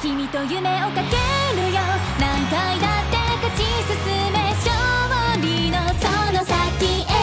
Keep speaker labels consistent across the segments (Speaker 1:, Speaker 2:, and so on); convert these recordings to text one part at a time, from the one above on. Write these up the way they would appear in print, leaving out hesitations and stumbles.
Speaker 1: 君と夢をかけるよ。何回だって勝ち進め、勝利のその先へ。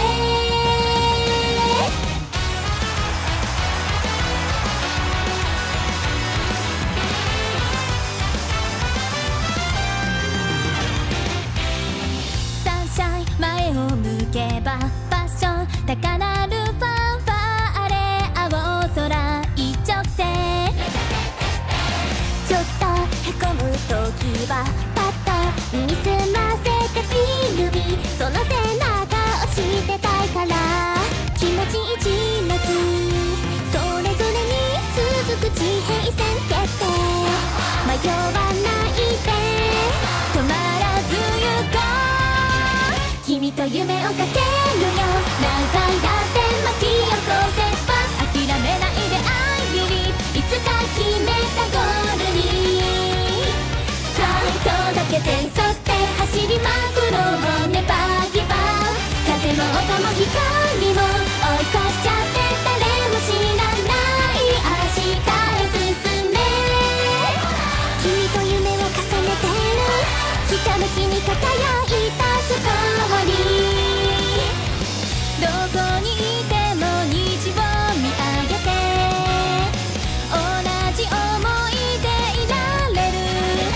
Speaker 1: サンシャイン前を向けばパッション高鳴るファンファーレ、青空一直線。ちょっとへこむ時はパッと見すませてフィルミ、その背中をしてたいから。気持ち一列それぞれに続く地平線決定、迷わないで止まらず行こう。君と夢をかけるよ。何回だって巻き起こせば諦めないで I believe、 いつか決めたゴールにファイトだけ全沿って走りまくろう。ネバーギバー、風も音も光も追い越しちゃって誰も知らない明日へ進め。君と夢を重ねてるひたむきに輝いたストーリー。どこにいても虹を見上げて同じ想いでいられる。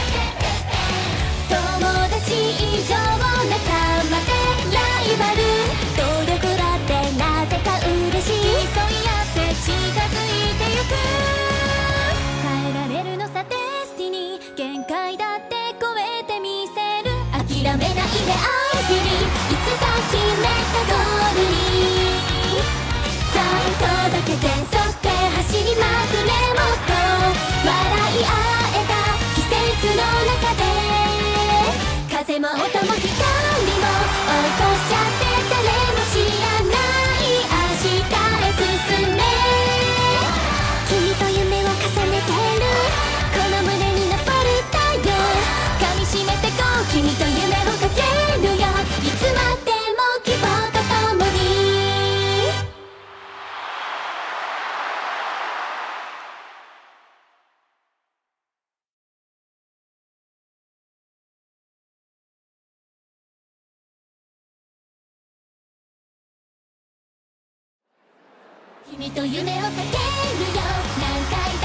Speaker 1: 友達以上仲間でライバル、努力だってなぜか嬉しい。競い合って近づいてゆく。変えられるのさデスティニー、限界だって超えてみせる。諦めないで I believe、 いつか決めたゴールにファイトだけ全沿って走りまくれ。もっと笑い合えた季節の中で風も音も光も追い越しちゃって誰も知らない明日へ進め。君と夢を重ねてるこの胸に残る太陽、噛みしめてこう。君と夢をかけるよ。いつまでも希望とともに。君と夢をかけるよ。何回